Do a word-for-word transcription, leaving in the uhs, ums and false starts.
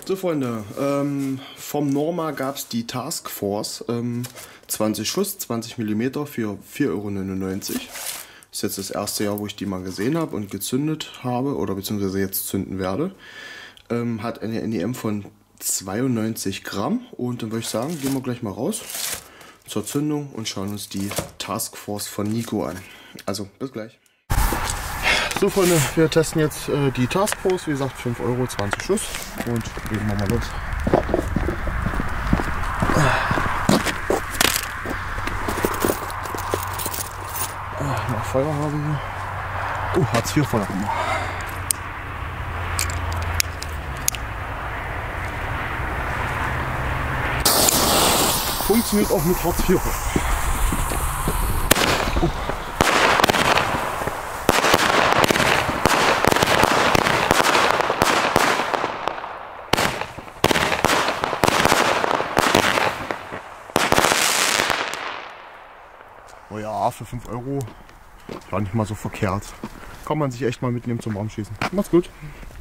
So Freunde, ähm, vom Norma gab es die Task Force, ähm, zwanzig Schuss, zwanzig Millimeter für vier Euro neunundneunzig. Das ist jetzt das erste Jahr, wo ich die mal gesehen habe und gezündet habe oder beziehungsweise jetzt zünden werde. Ähm, hat eine N E M von zweiundneunzig Gramm und dann würde ich sagen, gehen wir gleich mal raus zur Zündung und schauen uns die Task Force von Nico an. Also bis gleich. So Freunde, wir testen jetzt äh, die Task Force, wie gesagt fünf Euro, zwanzig Schuss und legen wir mal los. Ah, noch Feuer habe ich hier. Oh, Hartz vier Feuer. Funktioniert auch mit Hartz vier. Oh. Oh ja, für fünf Euro gar nicht mal so verkehrt. Kann man sich echt mal mitnehmen zum Warmschießen. Macht's gut.